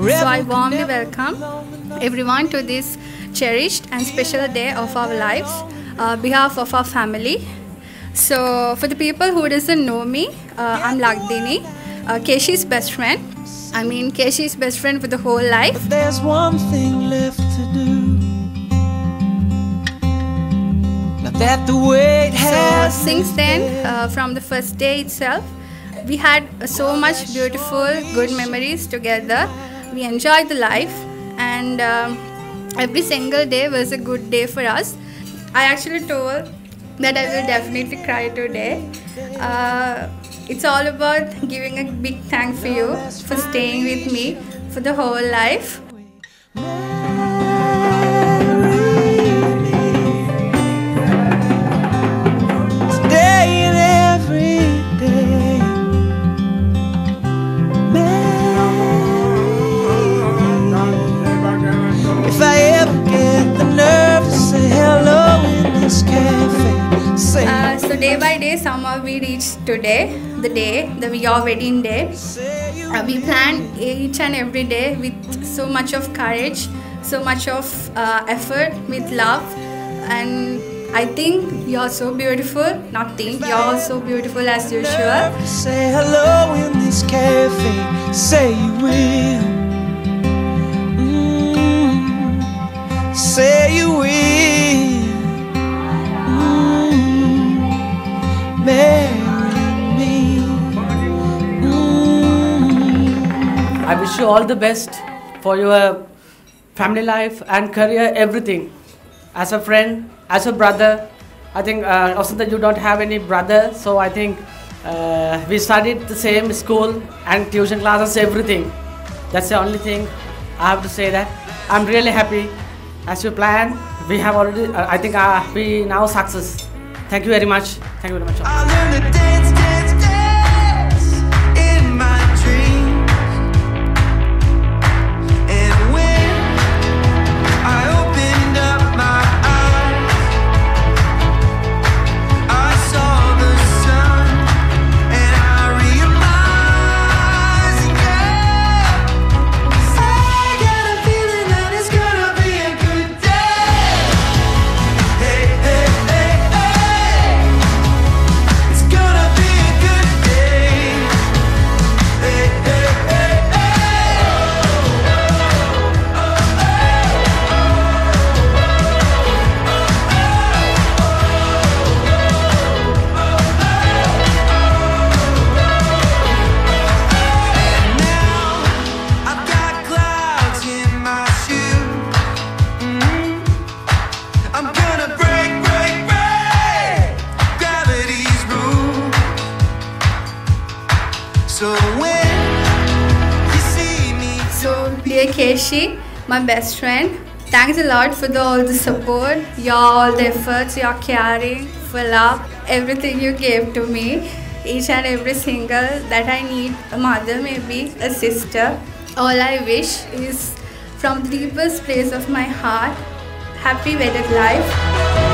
So I warmly welcome everyone to this cherished and special day of our lives, behalf of our family. So for the people who doesn't know me, I'm Lagdini, Keshi's best friend. I mean Keshi's best friend for the whole life. But there's one thing left to do. Now that the weight has So since then, from the first day itself, we had so much beautiful, good memories together. We enjoyed the life, and every single day was a good day for us. I actually told that I will definitely cry today. It's all about giving a big thank for you for staying with me for the whole life. Today and every day. If I ever get the nerve to say hello in this cafe, say So day by day, somehow we reached today, the day, your wedding day. We planned each and every day with so much of courage, so much of effort, with love, and I think you're so beautiful. Not think, you're so beautiful as usual. say hello in this cafe, say you will. Say you will. Marry me. I wish you all the best for your family life and career, everything. As a friend, as a brother, I think also that you don't have any brother, so I think we studied the same school and tuition classes, everything. That's the only thing I have to say. That I'm really happy. As you planned, we have already, I think we now success. Thank you very much. Thank you very much. I learned to dance, dance, dance in my dreams. And when I opened up my eyes, I saw the sun, and I realized, yeah, I got a feeling that it's gonna be a good day. Hey, hey, hey, hey. It's gonna be a good day. Hey, hey, hey, hey. Now I've got clouds in my shoes. I'm gonna break, break, break gravity's rules. So when you see me, So dear Keshi, my best friend, thanks a lot for all the support, all the efforts, your caring, for love, everything you gave to me. Each and every single that I need, a mother, maybe a sister. All I wish is from the deepest place of my heart, happy wedded life.